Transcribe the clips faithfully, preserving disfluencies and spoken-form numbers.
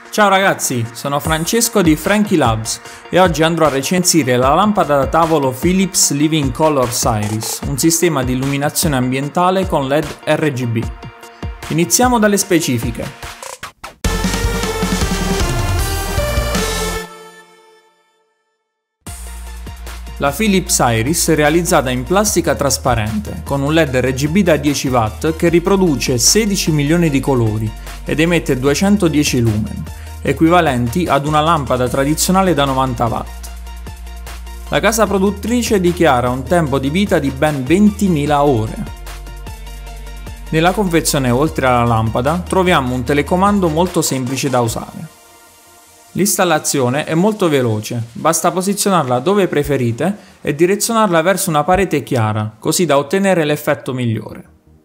Ciao ragazzi, sono Francesco di Frankie Labs e oggi andrò a recensire la lampada da tavolo Philips Living Color Iris, un sistema di illuminazione ambientale con L E D R G B. Iniziamo dalle specifiche. La Philips Iris è realizzata in plastica trasparente, con un L E D R G B da dieci watt che riproduce sedici milioni di colori ed emette duecentodieci lumen, equivalenti ad una lampada tradizionale da novanta watt. La casa produttrice dichiara un tempo di vita di ben ventimila ore. Nella confezione, oltre alla lampada, troviamo un telecomando molto semplice da usare. L'installazione è molto veloce, basta posizionarla dove preferite e direzionarla verso una parete chiara, così da ottenere l'effetto migliore.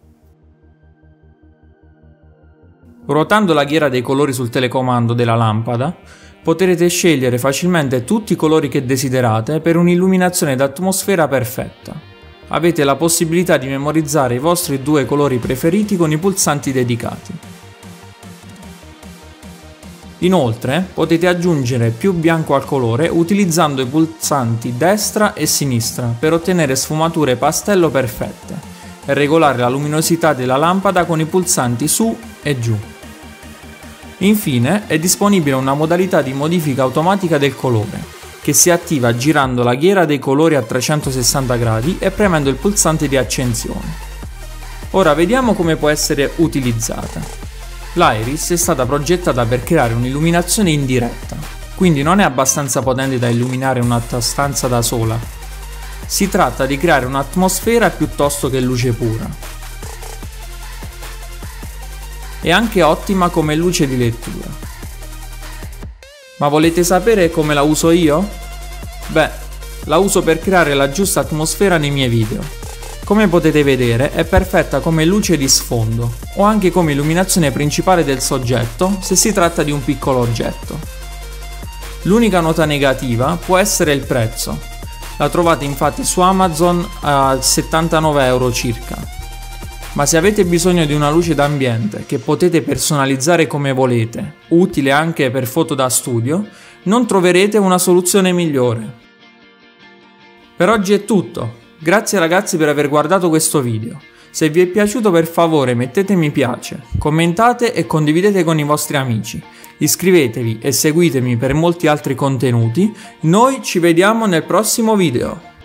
Ruotando la ghiera dei colori sul telecomando della lampada, potrete scegliere facilmente tutti i colori che desiderate per un'illuminazione d'atmosfera perfetta. Avete la possibilità di memorizzare i vostri due colori preferiti con i pulsanti dedicati. Inoltre, potete aggiungere più bianco al colore utilizzando i pulsanti destra e sinistra per ottenere sfumature pastello perfette e regolare la luminosità della lampada con i pulsanti su e giù. Infine, è disponibile una modalità di modifica automatica del colore, che si attiva girando la ghiera dei colori a trecentosessanta gradi e premendo il pulsante di accensione. Ora vediamo come può essere utilizzata. L'Iris è stata progettata per creare un'illuminazione indiretta, quindi non è abbastanza potente da illuminare un'altra stanza da sola. Si tratta di creare un'atmosfera piuttosto che luce pura. È anche ottima come luce di lettura. Ma volete sapere come la uso io? Beh, la uso per creare la giusta atmosfera nei miei video. Come potete vedere è perfetta come luce di sfondo o anche come illuminazione principale del soggetto se si tratta di un piccolo oggetto. L'unica nota negativa può essere il prezzo. La trovate infatti su Amazon a settantanove euro circa. Ma se avete bisogno di una luce d'ambiente che potete personalizzare come volete, utile anche per foto da studio, non troverete una soluzione migliore. Per oggi è tutto. Grazie ragazzi per aver guardato questo video. Se vi è piaciuto per favore mettete mi piace, commentate e condividete con i vostri amici. Iscrivetevi e seguitemi per molti altri contenuti. Noi ci vediamo nel prossimo video.